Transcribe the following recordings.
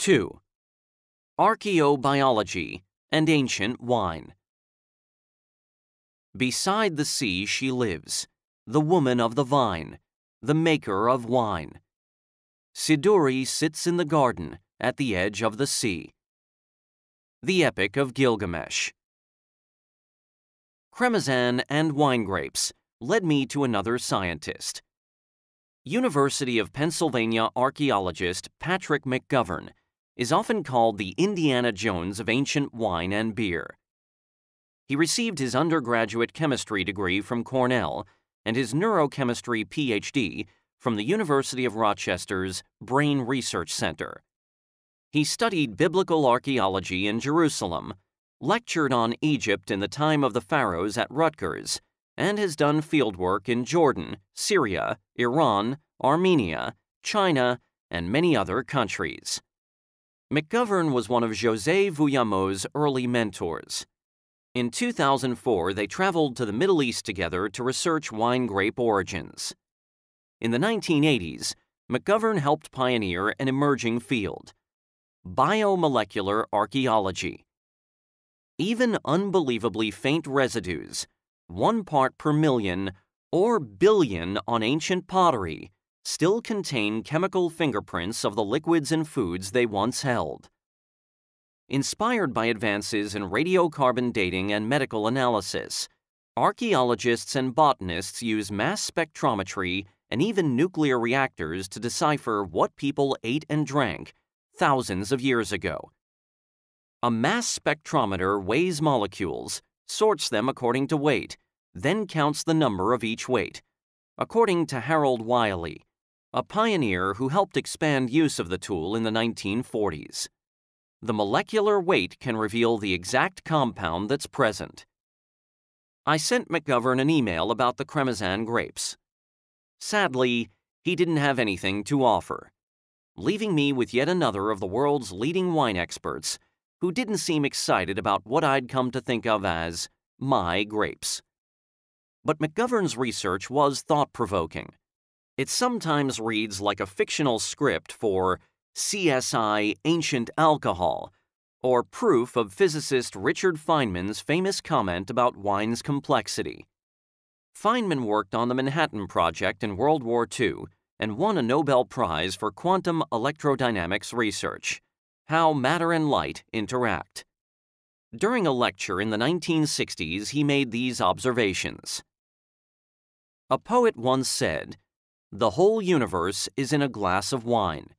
2. Archaeobiology and Ancient Wine. Beside the sea she lives, the woman of the vine, the maker of wine. Siduri sits in the garden at the edge of the sea. The Epic of Gilgamesh. Cremazan and wine grapes led me to another scientist. University of Pennsylvania archaeologist Patrick McGovern is often called the Indiana Jones of ancient wine and beer. He received his undergraduate chemistry degree from Cornell and his neurochemistry PhD from the University of Rochester's Brain Research Center. He studied biblical archaeology in Jerusalem, lectured on Egypt in the time of the pharaohs at Rutgers, and has done fieldwork in Jordan, Syria, Iran, Armenia, China, and many other countries. McGovern was one of José Vuillamot's early mentors. In 2004, they traveled to the Middle East together to research wine grape origins. In the 1980s, McGovern helped pioneer an emerging field: biomolecular archaeology. Even unbelievably faint residues, 1 part per million or billion on ancient pottery, still contain chemical fingerprints of the liquids and foods they once held. Inspired by advances in radiocarbon dating and medical analysis, archaeologists and botanists use mass spectrometry and even nuclear reactors to decipher what people ate and drank thousands of years ago. A mass spectrometer weighs molecules, sorts them according to weight, then counts the number of each weight, according to Harold Wiley, a pioneer who helped expand use of the tool in the 1940s. The molecular weight can reveal the exact compound that's present. I sent McGovern an email about the Cremazan grapes. Sadly, he didn't have anything to offer, leaving me with yet another of the world's leading wine experts who didn't seem excited about what I'd come to think of as my grapes. But McGovern's research was thought-provoking. It sometimes reads like a fictional script for CSI Ancient Alcohol, or proof of physicist Richard Feynman's famous comment about wine's complexity. Feynman worked on the Manhattan Project in World War II and won a Nobel Prize for quantum electrodynamics research, how matter and light interact. During a lecture in the 1960s, he made these observations. A poet once said, "The whole universe is in a glass of wine."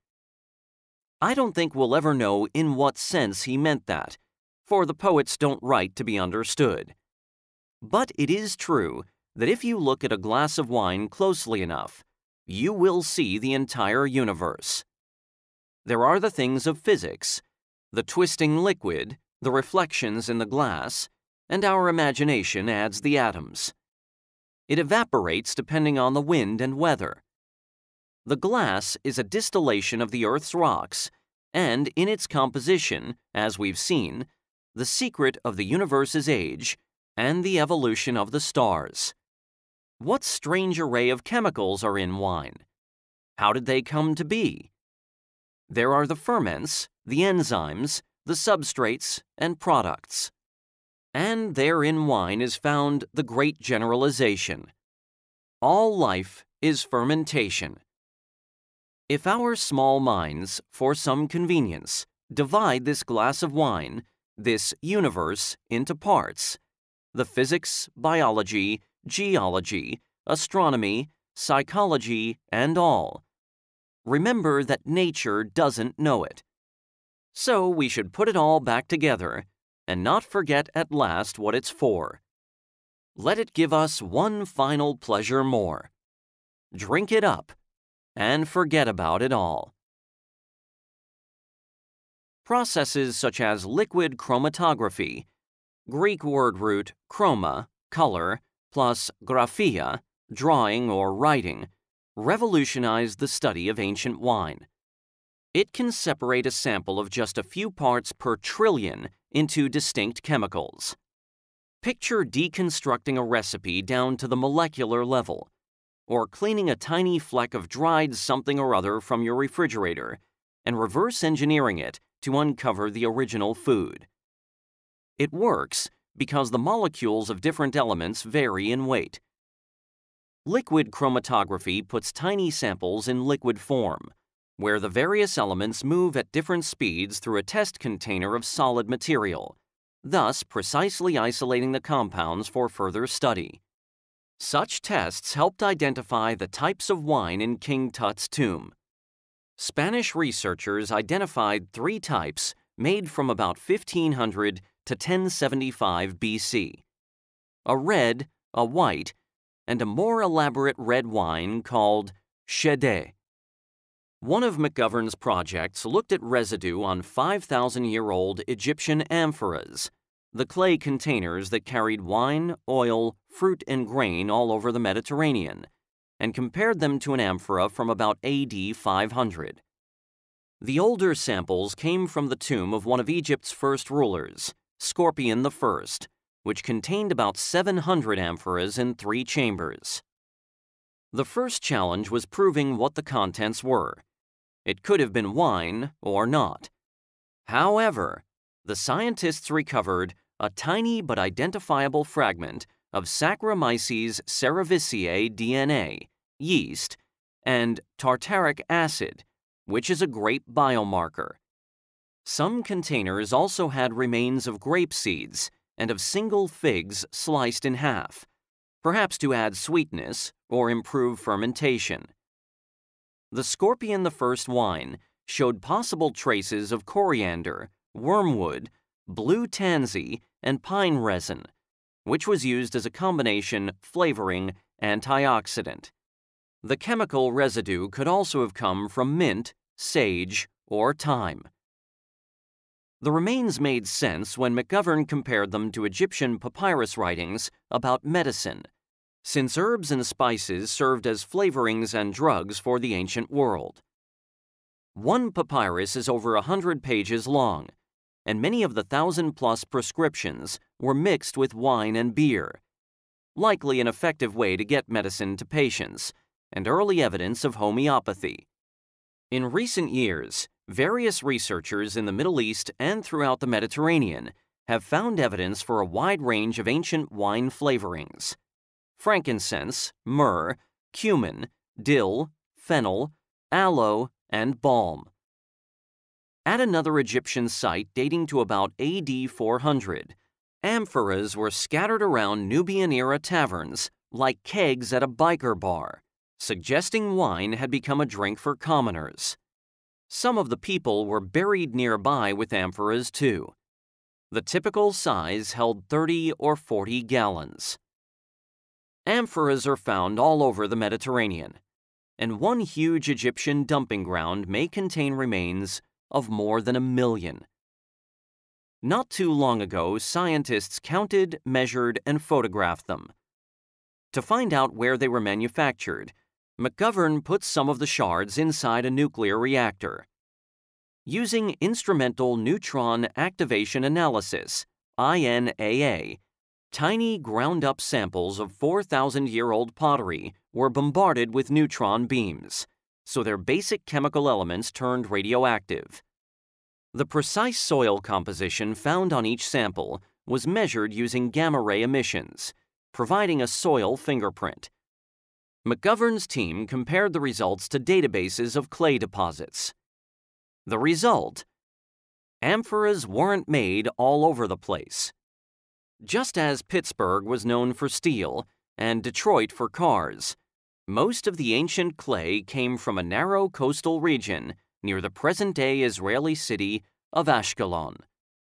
I don't think we'll ever know in what sense he meant that, for the poets don't write to be understood. But it is true that if you look at a glass of wine closely enough, you will see the entire universe. There are the things of physics, the twisting liquid, the reflections in the glass, and our imagination adds the atoms. It evaporates depending on the wind and weather. The glass is a distillation of the Earth's rocks, and in its composition, as we've seen, the secret of the universe's age and the evolution of the stars. What strange array of chemicals are in wine? How did they come to be? There are the ferments, the enzymes, the substrates, and products. And there in wine is found the great generalization. All life is fermentation. If our small minds, for some convenience, divide this glass of wine, this universe, into parts, the physics, biology, geology, astronomy, psychology, and all, remember that nature doesn't know it. So we should put it all back together and not forget at last what it's for. Let it give us one final pleasure more. Drink it up and forget about it all. Processes such as liquid chromatography, Greek word root chroma, color, plus graphia, drawing or writing, revolutionized the study of ancient wine. It can separate a sample of just a few parts per trillion into distinct chemicals. Picture deconstructing a recipe down to the molecular level, or cleaning a tiny fleck of dried something or other from your refrigerator, and reverse engineering it to uncover the original food. It works because the molecules of different elements vary in weight. Liquid chromatography puts tiny samples in liquid form, where the various elements move at different speeds through a test container of solid material, thus precisely isolating the compounds for further study. Such tests helped identify the types of wine in King Tut's tomb. Spanish researchers identified 3 types made from about 1500 to 1075 BC: a red, a white, and a more elaborate red wine called Chedé. One of McGovern's projects looked at residue on 5,000-year-old Egyptian amphoras, the clay containers that carried wine, oil, fruit, and grain all over the Mediterranean, and compared them to an amphora from about AD 500. The older samples came from the tomb of one of Egypt's first rulers, Scorpion I, which contained about 700 amphoras in 3 chambers. The first challenge was proving what the contents were. It could have been wine or not. However, the scientists recovered a tiny but identifiable fragment of Saccharomyces cerevisiae DNA, yeast, and tartaric acid, which is a grape biomarker. Some containers also had remains of grape seeds and of single figs sliced in half, perhaps to add sweetness or improve fermentation. The Scorpion I wine showed possible traces of coriander, wormwood, blue tansy, and pine resin, which was used as a combination flavoring antioxidant. The chemical residue could also have come from mint, sage, or thyme. The remains made sense when McGovern compared them to Egyptian papyrus writings about medicine, since herbs and spices served as flavorings and drugs for the ancient world. One papyrus is over 100 pages long, and many of the 1,000-plus prescriptions were mixed with wine and beer, likely an effective way to get medicine to patients, and early evidence of homeopathy. In recent years, various researchers in the Middle East and throughout the Mediterranean have found evidence for a wide range of ancient wine flavorings: frankincense, myrrh, cumin, dill, fennel, aloe, and balm. At another Egyptian site dating to about AD 400, amphoras were scattered around Nubian-era taverns like kegs at a biker bar, suggesting wine had become a drink for commoners. Some of the people were buried nearby with amphoras too. The typical size held 30 or 40 gallons. Amphoras are found all over the Mediterranean, and one huge Egyptian dumping ground may contain remains of more than 1 million. Not too long ago, scientists counted, measured, and photographed them. To find out where they were manufactured, McGovern put some of the shards inside a nuclear reactor. Using instrumental neutron activation analysis, INAA, tiny ground-up samples of 4,000-year-old pottery were bombarded with neutron beams, so their basic chemical elements turned radioactive. The precise soil composition found on each sample was measured using gamma-ray emissions, providing a soil fingerprint. McGovern's team compared the results to databases of clay deposits. The result? Amphoras weren't made all over the place. Just as Pittsburgh was known for steel and Detroit for cars, most of the ancient clay came from a narrow coastal region near the present-day Israeli city of Ashkelon.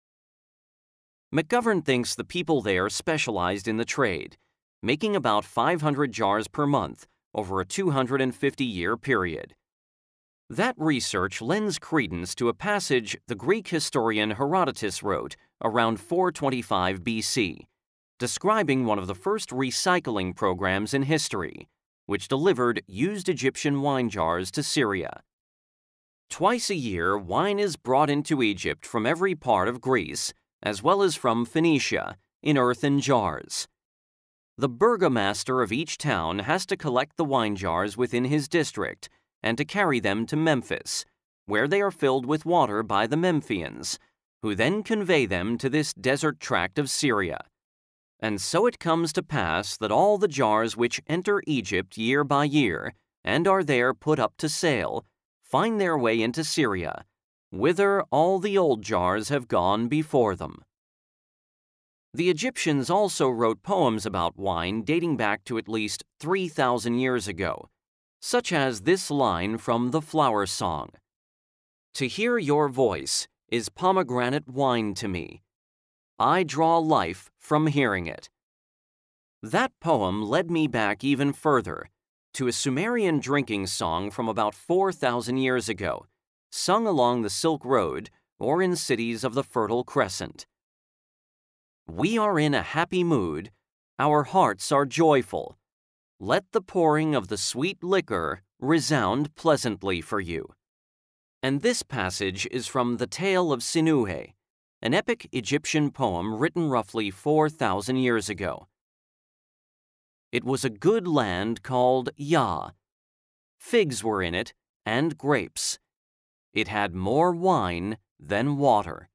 McGovern thinks the people there specialized in the trade, making about 500 jars per month over a 250-year period. That research lends credence to a passage the Greek historian Herodotus wrote around 425 BC, describing one of the first recycling programs in history, which delivered used Egyptian wine jars to Syria. Twice a year, wine is brought into Egypt from every part of Greece, as well as from Phoenicia, in earthen jars. The burgomaster of each town has to collect the wine jars within his district and to carry them to Memphis, where they are filled with water by the Memphians, who then convey them to this desert tract of Syria. And so it comes to pass that all the jars which enter Egypt year by year, and are there put up to sale, find their way into Syria, whither all the old jars have gone before them. The Egyptians also wrote poems about wine dating back to at least 3,000 years ago, such as this line from the Flower Song: "To hear your voice is pomegranate wine to me. I draw life from hearing it." That poem led me back even further, to a Sumerian drinking song from about 4,000 years ago, sung along the Silk Road or in cities of the Fertile Crescent. "We are in a happy mood, our hearts are joyful. Let the pouring of the sweet liquor resound pleasantly for you." And this passage is from the Tale of Sinuhe, an epic Egyptian poem written roughly 4,000 years ago. "It was a good land called Ya. Figs were in it, and grapes. It had more wine than water."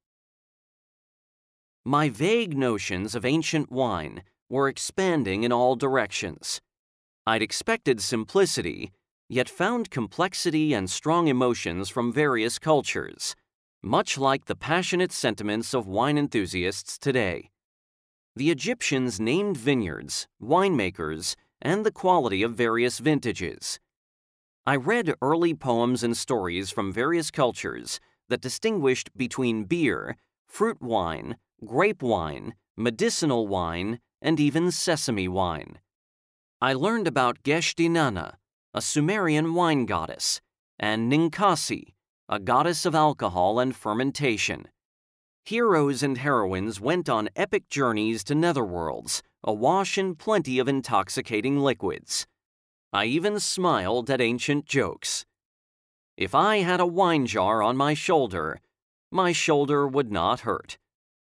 My vague notions of ancient wine were expanding in all directions. I'd expected simplicity, yet found complexity and strong emotions from various cultures, much like the passionate sentiments of wine enthusiasts today. The Egyptians named vineyards, winemakers, and the quality of various vintages. I read early poems and stories from various cultures that distinguished between beer, fruit wine, grape wine, medicinal wine, and even sesame wine. I learned about Geshtinana, a Sumerian wine goddess, and Ninkasi, a goddess of alcohol and fermentation. Heroes and heroines went on epic journeys to netherworlds, awash in plenty of intoxicating liquids. I even smiled at ancient jokes. If I had a wine jar on my shoulder would not hurt.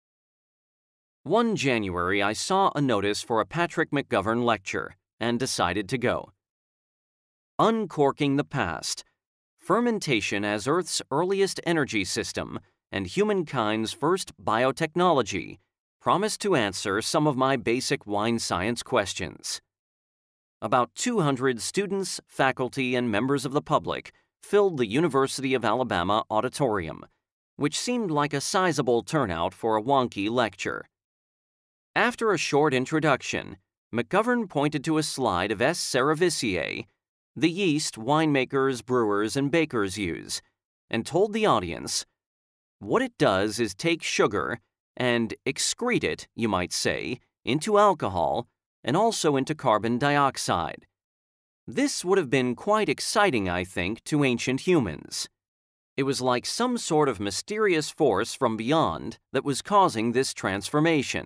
One January, I saw a notice for a Patrick McGovern lecture and decided to go. Uncorking the Past: Fermentation as Earth's Earliest Energy System and Humankind's First Biotechnology promised to answer some of my basic wine science questions. About 200 students, faculty, and members of the public filled the University of Alabama auditorium, which seemed like a sizable turnout for a wonky lecture. After a short introduction, McGovern pointed to a slide of S. cerevisiae, the yeast winemakers, brewers, and bakers use, and told the audience, "What it does is take sugar and excrete it, you might say, into alcohol and also into carbon dioxide. This would have been quite exciting, I think, to ancient humans. It was like some sort of mysterious force from beyond that was causing this transformation.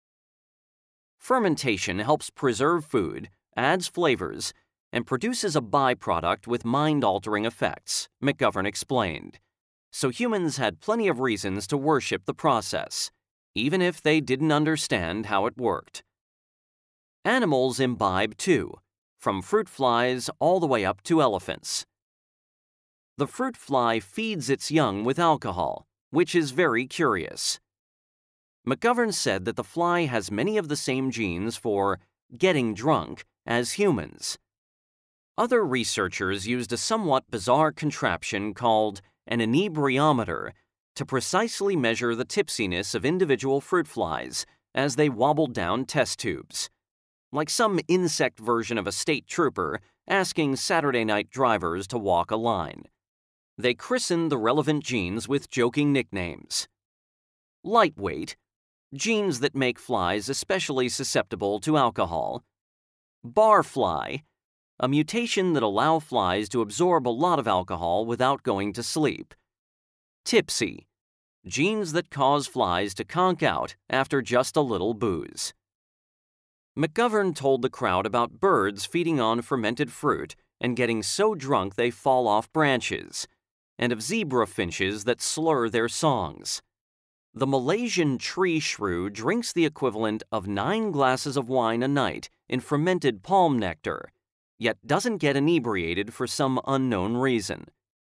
Fermentation helps preserve food, adds flavors, and produces a byproduct with mind-altering effects," McGovern explained. So humans had plenty of reasons to worship the process, even if they didn't understand how it worked. Animals imbibe too, from fruit flies all the way up to elephants. The fruit fly feeds its young with alcohol, which is very curious. McGovern said that the fly has many of the same genes for getting drunk as humans. Other researchers used a somewhat bizarre contraption called an inebriometer to precisely measure the tipsiness of individual fruit flies as they wobbled down test tubes, like some insect version of a state trooper asking Saturday night drivers to walk a line. They christened the relevant genes with joking nicknames. Lightweight, genes that make flies especially susceptible to alcohol. Barfly, a mutation that allows flies to absorb a lot of alcohol without going to sleep. Tipsy, genes that cause flies to conk out after just a little booze. McGovern told the crowd about birds feeding on fermented fruit and getting so drunk they fall off branches, and of zebra finches that slur their songs. The Malaysian tree shrew drinks the equivalent of 9 glasses of wine a night in fermented palm nectar, yet doesn't get inebriated for some unknown reason.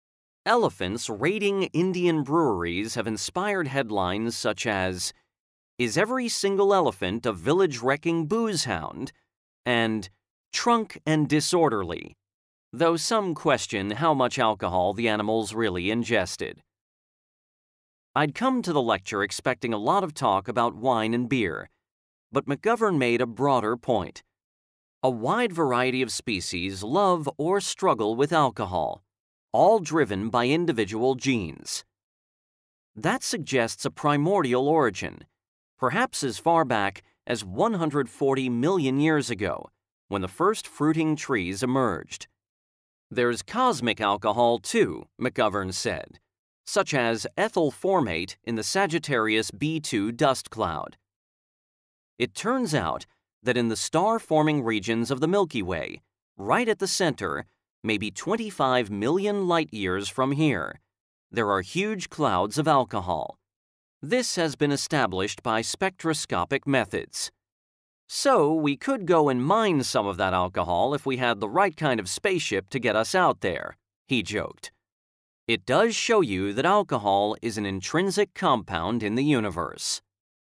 Elephants raiding Indian breweries have inspired headlines such as, "Is every single elephant a village-wrecking booze hound?" and "Trunk and disorderly," though some question how much alcohol the animals really ingested. I'd come to the lecture expecting a lot of talk about wine and beer, but McGovern made a broader point. A wide variety of species love or struggle with alcohol, all driven by individual genes. That suggests a primordial origin, perhaps as far back as 140 million years ago, when the first fruiting trees emerged. There's cosmic alcohol too, McGovern said, such as ethyl formate in the Sagittarius B2 dust cloud. It turns out that in the star-forming regions of the Milky Way, right at the center, maybe 25 million light-years from here, there are huge clouds of alcohol. This has been established by spectroscopic methods. So we could go and mine some of that alcohol if we had the right kind of spaceship to get us out there, he joked. It does show you that alcohol is an intrinsic compound in the universe.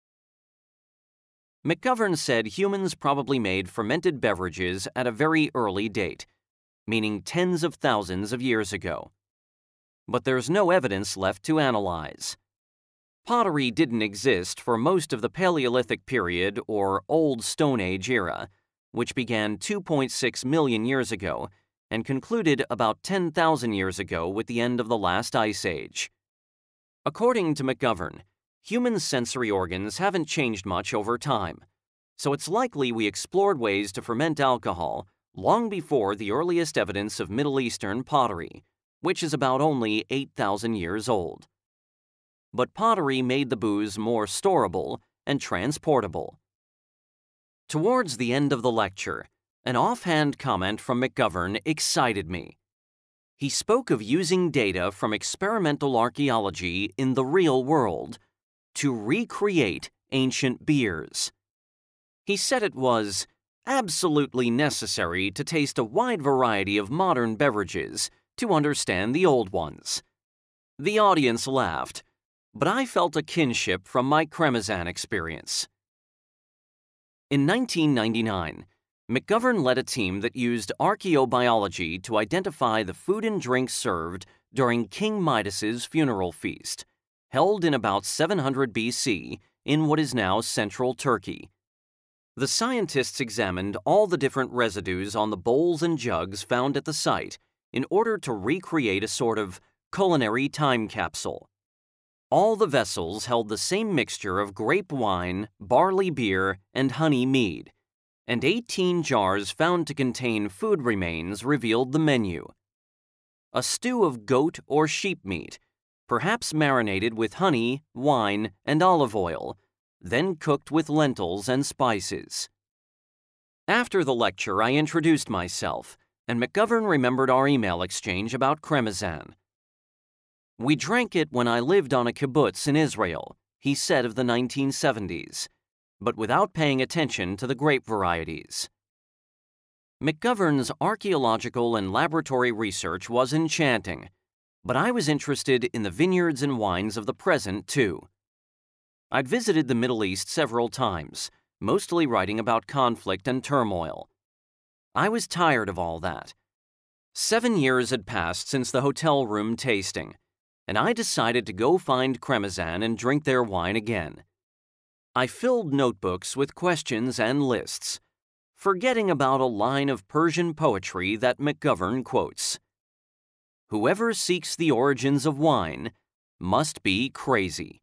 McGovern said humans probably made fermented beverages at a very early date, meaning tens of thousands of years ago. But there's no evidence left to analyze. Pottery didn't exist for most of the Paleolithic period or Old Stone Age era, which began 2.6 million years ago and concluded about 10,000 years ago with the end of the last ice age. According to McGovern, human sensory organs haven't changed much over time, so it's likely we explored ways to ferment alcohol long before the earliest evidence of Middle Eastern pottery, which is about only 8,000 years old. But pottery made the booze more storable and transportable. Towards the end of the lecture, an offhand comment from McGovern excited me. He spoke of using data from experimental archaeology in the real world to recreate ancient beers. He said it was absolutely necessary to taste a wide variety of modern beverages to understand the old ones. The audience laughed, but I felt a kinship from my Cremazan experience. In 1999, McGovern led a team that used archaeobiology to identify the food and drink served during King Midas's funeral feast, held in about 700 BC in what is now central Turkey. The scientists examined all the different residues on the bowls and jugs found at the site in order to recreate a sort of culinary time capsule. All the vessels held the same mixture of grape wine, barley beer, and honey mead, and 18 jars found to contain food remains revealed the menu. A stew of goat or sheep meat, perhaps marinated with honey, wine, and olive oil, then cooked with lentils and spices. After the lecture, I introduced myself, and McGovern remembered our email exchange about Cremazan. "We drank it when I lived on a kibbutz in Israel," he said of the 1970s, but without paying attention to the grape varieties. McGovern's archaeological and laboratory research was enchanting, but I was interested in the vineyards and wines of the present too. I'd visited the Middle East several times, mostly writing about conflict and turmoil. I was tired of all that. 7 years had passed since the hotel room tasting, and I decided to go find Cremazan and drink their wine again. I filled notebooks with questions and lists, forgetting about a line of Persian poetry that McGovern quotes. "Whoever seeks the origins of wine must be crazy."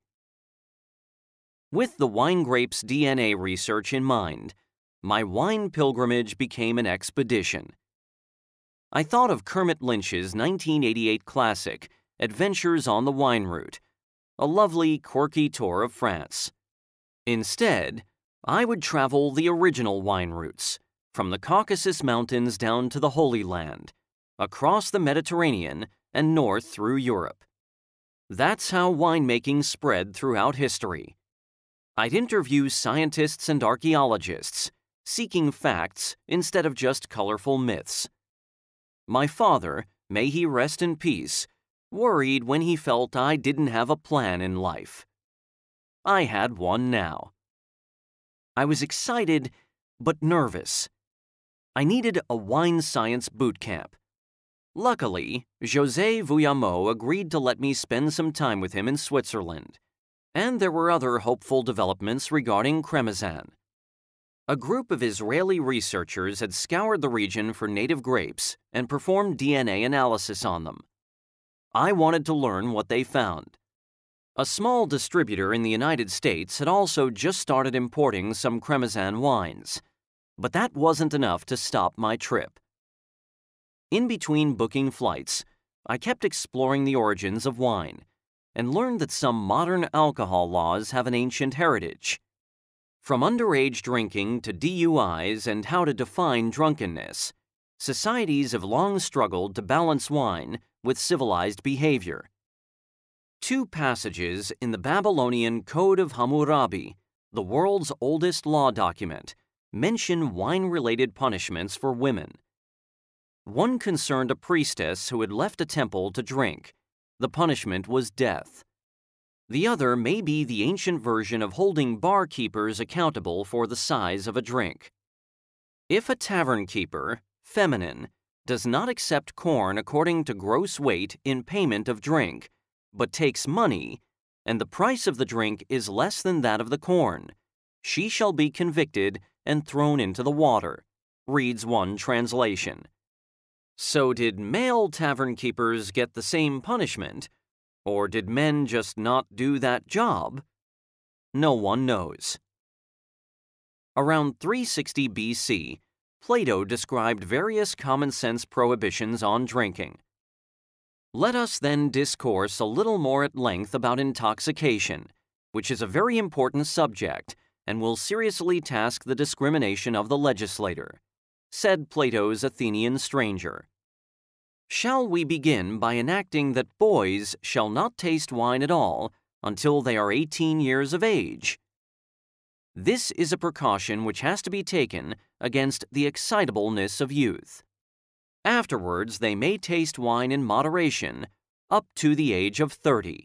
With the wine grape's DNA research in mind, my wine pilgrimage became an expedition. I thought of Kermit Lynch's 1988 classic, Adventures on the Wine Route, a lovely, quirky tour of France. Instead, I would travel the original wine routes, from the Caucasus Mountains down to the Holy Land, across the Mediterranean and north through Europe. That's how winemaking spread throughout history. I'd interview scientists and archaeologists, seeking facts instead of just colorful myths. My father, may he rest in peace, worried when he felt I didn't have a plan in life. I had one now. I was excited, but nervous. I needed a wine science boot camp. Luckily, José Vouillamot agreed to let me spend some time with him in Switzerland, and there were other hopeful developments regarding Cremezan. A group of Israeli researchers had scoured the region for native grapes and performed DNA analysis on them. I wanted to learn what they found. A small distributor in the United States had also just started importing some Cremezan wines, but that wasn't enough to stop my trip. In between booking flights, I kept exploring the origins of wine and learned that some modern alcohol laws have an ancient heritage. From underage drinking to DUIs and how to define drunkenness, societies have long struggled to balance wine with civilized behavior. Two passages in the Babylonian Code of Hammurabi, the world's oldest law document, mention wine-related punishments for women. One concerned a priestess who had left a temple to drink. The punishment was death. The other may be the ancient version of holding barkeepers accountable for the size of a drink. If a tavern keeper, feminine, does not accept corn according to gross weight in payment of drink, but takes money, and the price of the drink is less than that of the corn, she shall be convicted and thrown into the water, reads one translation. So did male tavern keepers get the same punishment, or did men just not do that job? No one knows. Around 360 BC, Plato described various common-sense prohibitions on drinking. Let us then discourse a little more at length about intoxication, which is a very important subject and will seriously task the discrimination of the legislator, said Plato's Athenian stranger. Shall we begin by enacting that boys shall not taste wine at all until they are 18 years of age? This is a precaution which has to be taken against the excitableness of youth. Afterwards, they may taste wine in moderation up to the age of 30.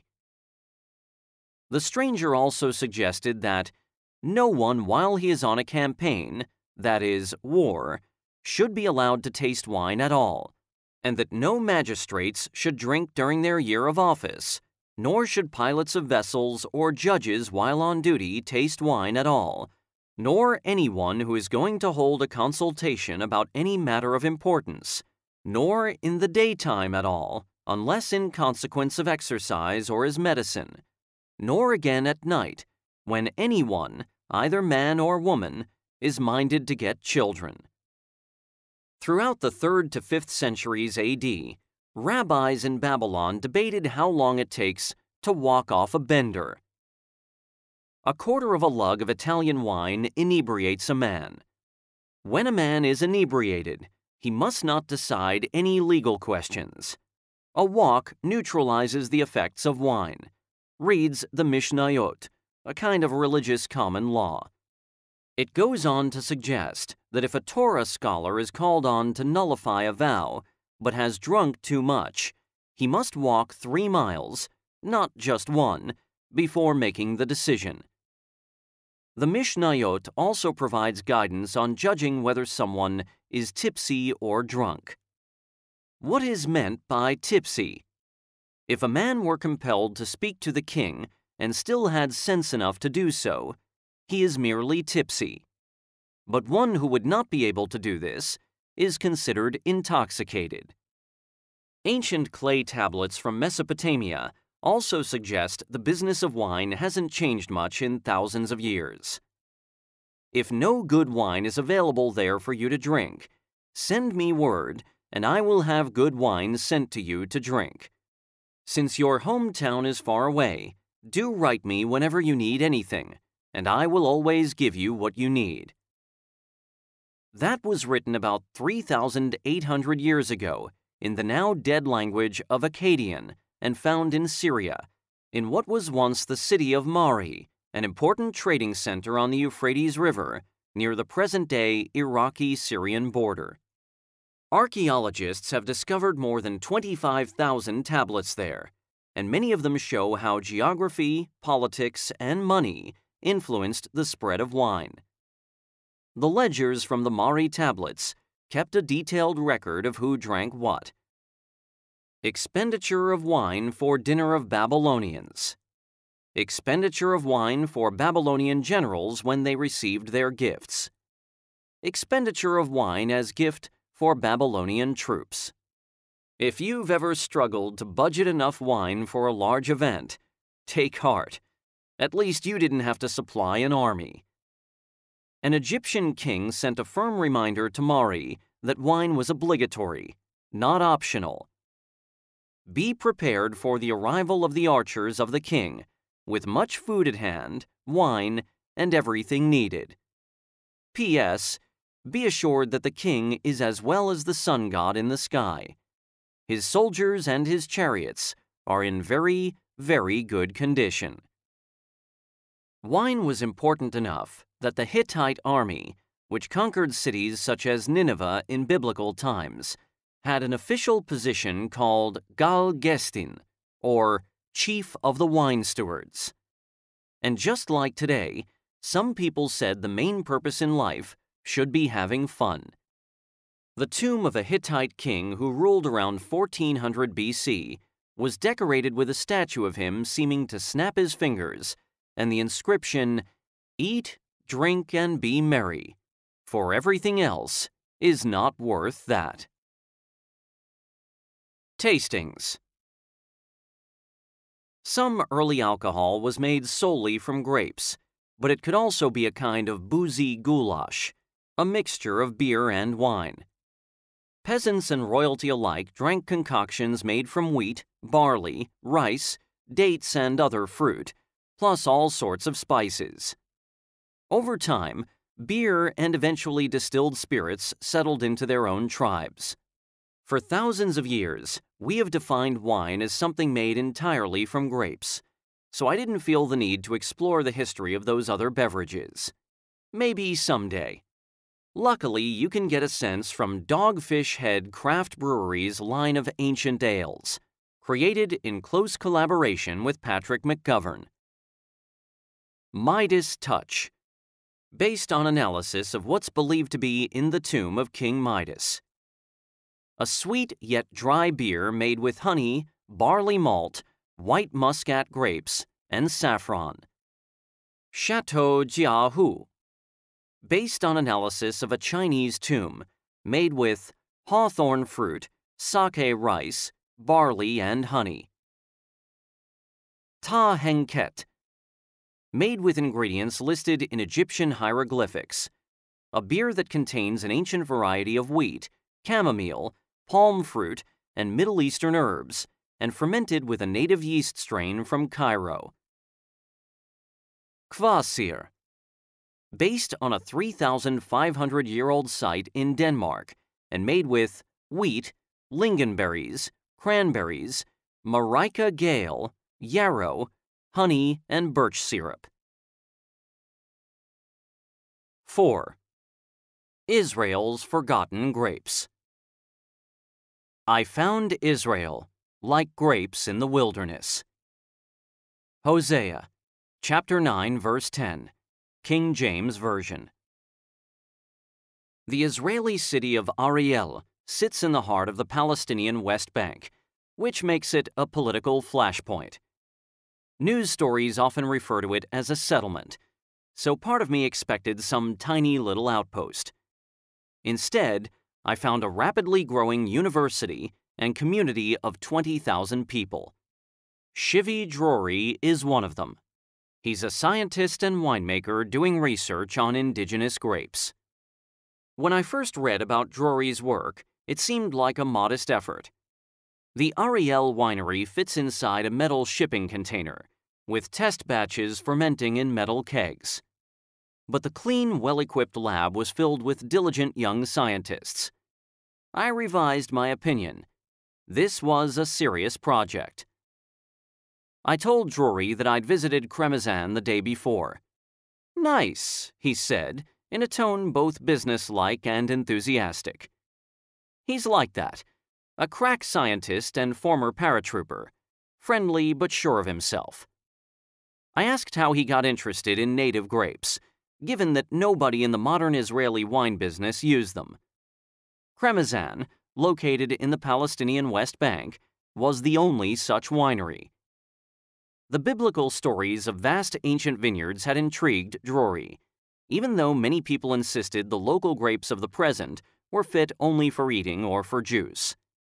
The stranger also suggested that no one while he is on a campaign, that is, war, should be allowed to taste wine at all, and that no magistrates should drink during their year of office, nor should pilots of vessels or judges while on duty taste wine at all, nor anyone who is going to hold a consultation about any matter of importance, nor in the daytime at all, unless in consequence of exercise or as medicine, nor again at night, when anyone, either man or woman, is minded to get children. Throughout the 3rd to 5th centuries AD, rabbis in Babylon debated how long it takes to walk off a bender. A quarter of a lug of Italian wine inebriates a man. When a man is inebriated, he must not decide any legal questions. A walk neutralizes the effects of wine, reads the Mishnayot, a kind of religious common law. It goes on to suggest that if a Torah scholar is called on to nullify a vow, but has drunk too much, he must walk 3 miles, not just 1, before making the decision. The Mishnayot also provides guidance on judging whether someone is tipsy or drunk. What is meant by tipsy? If a man were compelled to speak to the king and still had sense enough to do so, he is merely tipsy. But one who would not be able to do this is considered intoxicated. Ancient clay tablets from Mesopotamia also suggest the business of wine hasn't changed much in thousands of years. If no good wine is available there for you to drink, send me word and I will have good wine sent to you to drink. Since your hometown is far away, do write me whenever you need anything, and I will always give you what you need. That was written about 3,800 years ago in the now dead language of Akkadian and found in Syria, in what was once the city of Mari, an important trading center on the Euphrates River near the present-day Iraqi-Syrian border. Archaeologists have discovered more than 25,000 tablets there, and many of them show how geography, politics, and money influenced the spread of wine. The ledgers from the Mari tablets kept a detailed record of who drank what. Expenditure of wine for dinner of Babylonians. Expenditure of wine for Babylonian generals when they received their gifts. Expenditure of wine as gift for Babylonian troops. If you've ever struggled to budget enough wine for a large event, take heart. At least you didn't have to supply an army. An Egyptian king sent a firm reminder to Mari that wine was obligatory, not optional. Be prepared for the arrival of the archers of the king, with much food at hand, wine, and everything needed. P.S. Be assured that the king is as well as the sun god in the sky. His soldiers and his chariots are in very, very good condition. Wine was important enough that the Hittite army, which conquered cities such as Nineveh in biblical times, had an official position called Gal Gestin, or Chief of the Wine Stewards. And just like today, some people said the main purpose in life should be having fun. The tomb of a Hittite king who ruled around 1400 BC was decorated with a statue of him seeming to snap his fingers and the inscription, "Eat, drink, and be merry, for everything else is not worth that." Tastings. Some early alcohol was made solely from grapes, but it could also be a kind of boozy goulash, a mixture of beer and wine. Peasants and royalty alike drank concoctions made from wheat, barley, rice, dates, and other fruit, plus all sorts of spices. Over time, beer and eventually distilled spirits settled into their own tribes. For thousands of years, we have defined wine as something made entirely from grapes, so I didn't feel the need to explore the history of those other beverages. Maybe someday. Luckily, you can get a sense from Dogfish Head Craft Brewery's line of ancient ales, created in close collaboration with Patrick McGovern. Midas Touch. Based on analysis of what's believed to be in the tomb of King Midas. A sweet yet dry beer made with honey, barley malt, white muscat grapes, and saffron. Chateau Jiahu. Based on analysis of a Chinese tomb, made with hawthorn fruit, sake rice, barley, and honey. Ta Hengket. Made with ingredients listed in Egyptian hieroglyphics. A beer that contains an ancient variety of wheat, chamomile, palm fruit, and Middle Eastern herbs, and fermented with a native yeast strain from Cairo. Kvasir. Based on a 3,500-year-old site in Denmark, and made with wheat, lingonberries, cranberries, Marica gale, yarrow, honey, and birch syrup. 4. Israel's Forgotten Grapes. I found Israel, like grapes in the wilderness. Hosea, chapter 9, verse 10, King James Version. The Israeli city of Ariel sits in the heart of the Palestinian West Bank, which makes it a political flashpoint. News stories often refer to it as a settlement, so part of me expected some tiny little outpost. Instead, I found a rapidly growing university and community of 20,000 people. Shivi Drury is one of them. He's a scientist and winemaker doing research on indigenous grapes. When I first read about Drury's work, it seemed like a modest effort. The Ariel winery fits inside a metal shipping container, with test batches fermenting in metal kegs. But the clean, well-equipped lab was filled with diligent young scientists. I revised my opinion. This was a serious project. I told Drury that I'd visited Kremazan the day before. "Nice," he said, in a tone both businesslike and enthusiastic. He's like that, a crack scientist and former paratrooper, friendly but sure of himself. I asked how he got interested in native grapes, given that nobody in the modern Israeli wine business used them. Kremazan, located in the Palestinian West Bank, was the only such winery. The biblical stories of vast ancient vineyards had intrigued Drury, even though many people insisted the local grapes of the present were fit only for eating or for juice.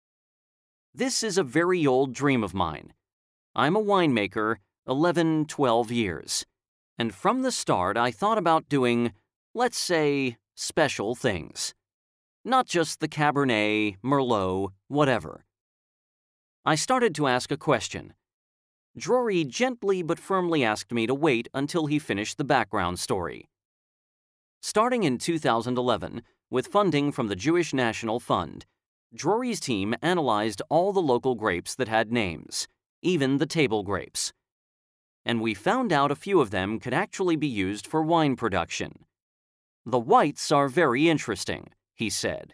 This is a very old dream of mine. I'm a winemaker, 11, 12 years, and from the start I thought about doing, let's say, special things. Not just the Cabernet, Merlot, whatever. I started to ask a question. Drury gently but firmly asked me to wait until he finished the background story. Starting in 2011, with funding from the Jewish National Fund, Drury's team analyzed all the local grapes that had names, even the table grapes. And we found out a few of them could actually be used for wine production. The whites are very interesting, he said.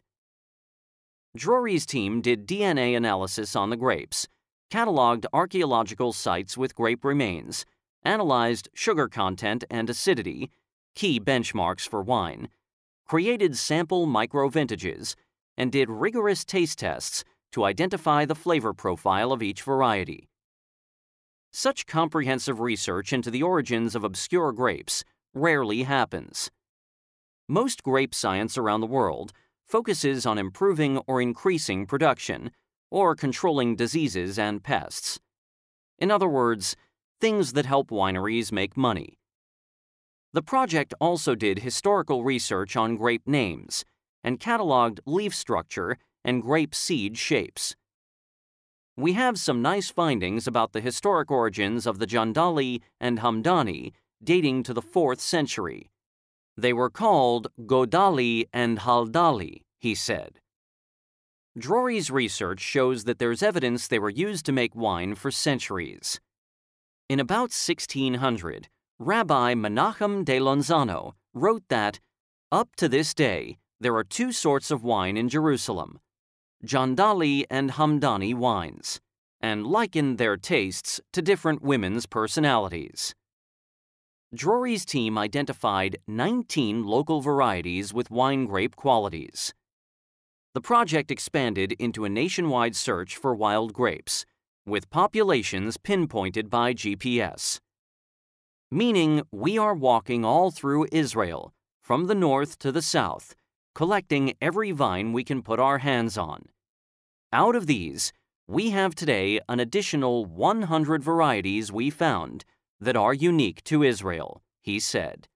Drury's team did DNA analysis on the grapes, cataloged archaeological sites with grape remains, analyzed sugar content and acidity, key benchmarks for wine, created sample micro-vintages, and did rigorous taste tests to identify the flavor profile of each variety. Such comprehensive research into the origins of obscure grapes rarely happens. Most grape science around the world focuses on improving or increasing production, or controlling diseases and pests. In other words, things that help wineries make money. The project also did historical research on grape names and cataloged leaf structure and grape seed shapes. We have some nice findings about the historic origins of the Jandali and Hamdani dating to the 4th century. They were called Godali and Haldali, he said. Drury's research shows that there's evidence they were used to make wine for centuries. In about 1600, Rabbi Menachem de Lonzano wrote that, up to this day, there are 2 sorts of wine in Jerusalem, Jandali and Hamdani wines, and likened their tastes to different women's personalities. Drury's team identified 19 local varieties with wine grape qualities. The project expanded into a nationwide search for wild grapes, with populations pinpointed by GPS. Meaning we are walking all through Israel, from the north to the south, collecting every vine we can put our hands on. Out of these, we have today an additional 100 varieties we found that are unique to Israel, he said.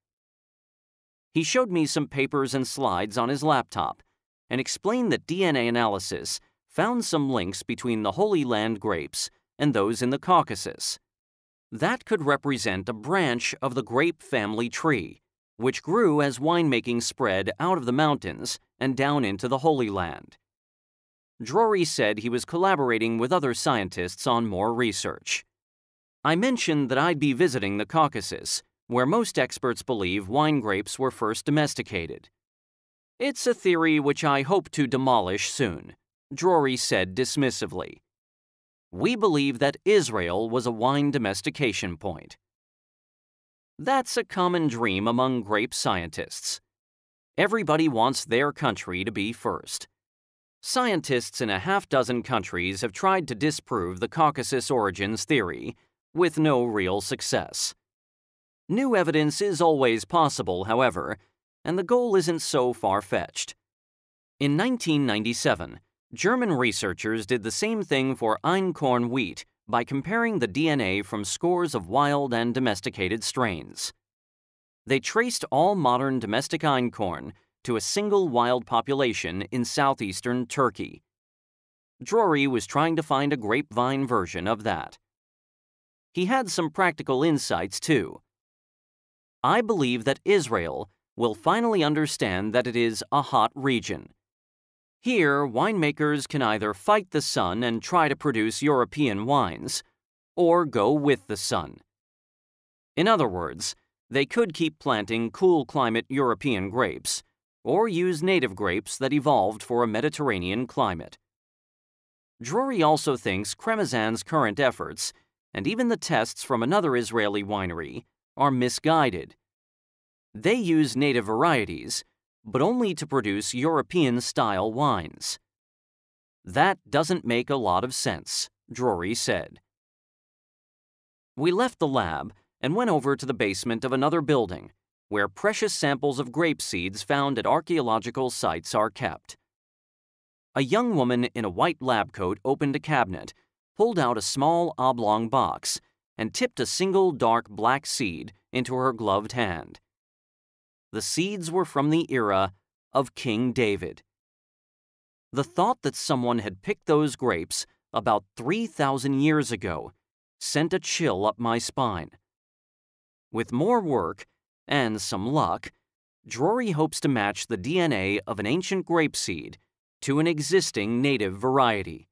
He showed me some papers and slides on his laptop and explained that DNA analysis found some links between the Holy Land grapes and those in the Caucasus. That could represent a branch of the grape family tree, which grew as winemaking spread out of the mountains and down into the Holy Land. Drury said he was collaborating with other scientists on more research. I mentioned that I'd be visiting the Caucasus, where most experts believe wine grapes were first domesticated. It's a theory which I hope to demolish soon, Drury said dismissively. We believe that Israel was a wine domestication point. That's a common dream among grape scientists. Everybody wants their country to be first. Scientists in a half-dozen countries have tried to disprove the Caucasus origins theory, with no real success. New evidence is always possible, however, and the goal isn't so far-fetched. In 1997, German researchers did the same thing for einkorn wheat by comparing the DNA from scores of wild and domesticated strains. They traced all modern domestic einkorn to a single wild population in southeastern Turkey. Drury was trying to find a grapevine version of that. He had some practical insights, too. I believe that Israel will finally understand that it is a hot region. Here, winemakers can either fight the sun and try to produce European wines, or go with the sun. In other words, they could keep planting cool climate European grapes, or use native grapes that evolved for a Mediterranean climate. Drury also thinks Kremazan's current efforts, and even the tests from another Israeli winery, are misguided. They use native varieties, but only to produce European-style wines. That doesn't make a lot of sense, Drury said. We left the lab and went over to the basement of another building, where precious samples of grape seeds found at archaeological sites are kept. A young woman in a white lab coat opened a cabinet, pulled out a small oblong box, and tipped a single dark black seed into her gloved hand. The seeds were from the era of King David. The thought that someone had picked those grapes about 3,000 years ago sent a chill up my spine. With more work and some luck, Drury hopes to match the DNA of an ancient grape seed to an existing native variety.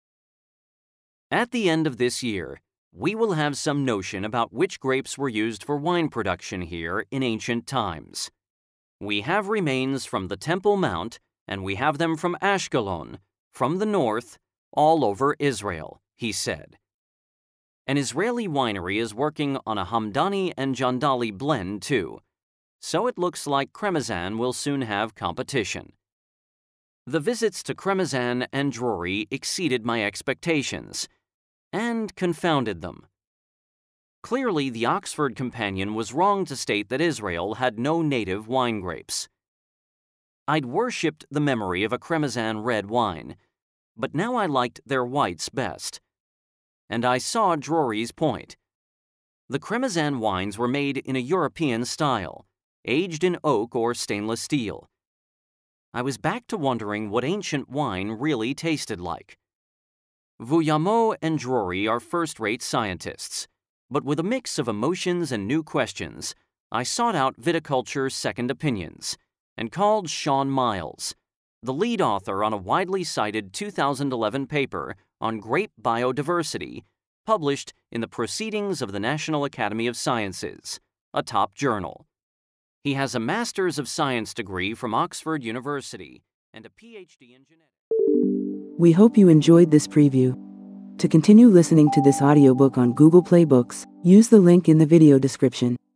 At the end of this year, we will have some notion about which grapes were used for wine production here in ancient times. We have remains from the Temple Mount, and we have them from Ashkelon, from the north, all over Israel, he said. An Israeli winery is working on a Hamdani and Jandali blend too, so it looks like Kremazan will soon have competition. The visits to Kremazan and Drury exceeded my expectations, and confounded them. Clearly, the Oxford Companion was wrong to state that Israel had no native wine grapes. I'd worshipped the memory of a Kremazan red wine, but now I liked their whites best. And I saw Drury's point. The Kremazan wines were made in a European style, aged in oak or stainless steel. I was back to wondering what ancient wine really tasted like. Vuillamot and Drury are first-rate scientists, but with a mix of emotions and new questions, I sought out viticulture's second opinions and called Sean Miles, the lead author on a widely cited 2011 paper on grape biodiversity published in the Proceedings of the National Academy of Sciences, a top journal. He has a Master's of Science degree from Oxford University and a PhD in genetics. We hope you enjoyed this preview. To continue listening to this audiobook on Google Play Books, use the link in the video description.